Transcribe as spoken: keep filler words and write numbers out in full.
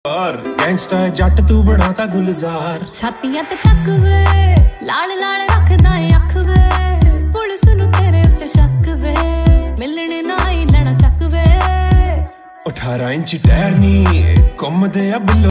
और गैंगस्टर जट तू बनाता गुलजार छातियां ते तक वे लाल लाल रखदा अख वे पुलिस नु तेरे उत्ते शक वे मिलने ना ही लेना चक वे अठारह इंच टहरनी घुमदे आ